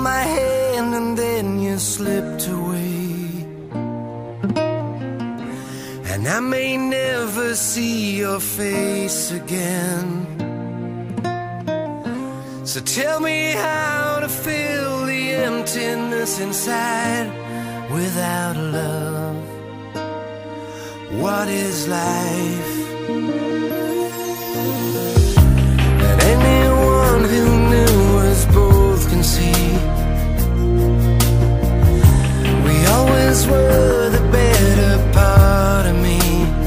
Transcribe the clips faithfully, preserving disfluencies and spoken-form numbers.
my hand and then you slipped away. And I may never see your face again. So tell me how to fill the emptiness inside without love. What is life? And anyone who knew us both can see we always were the better part of me.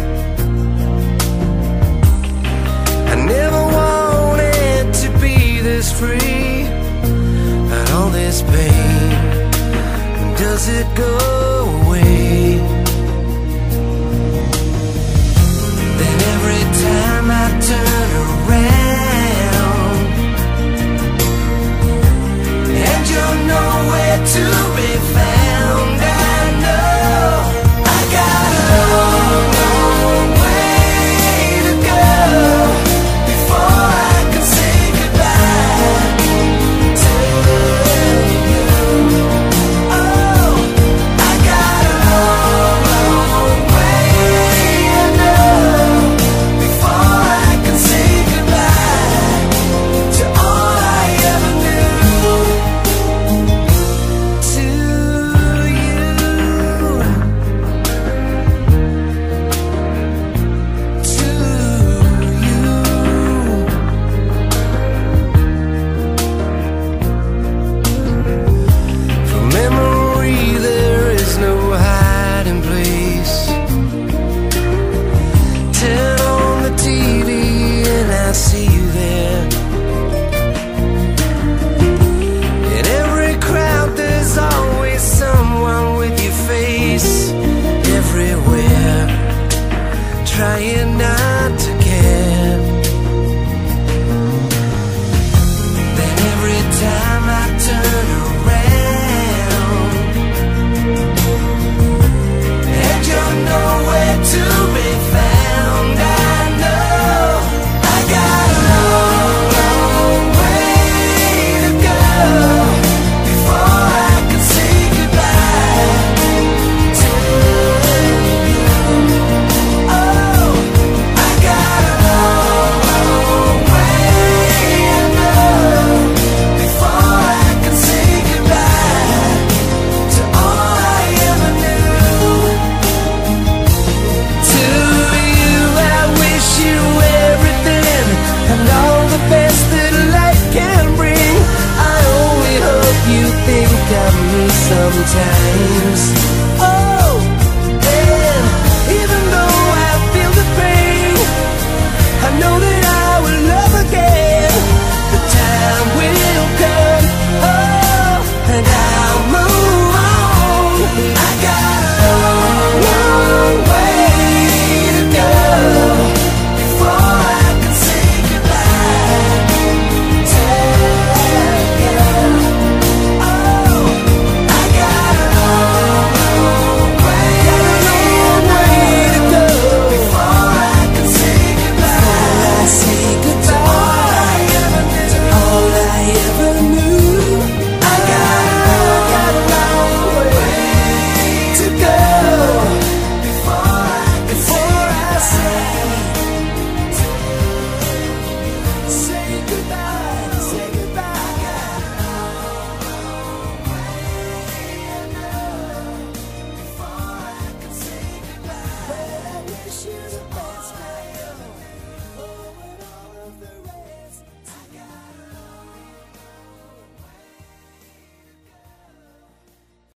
I never wanted to be this free, but all this pain, does it go away? Then every time I turn around,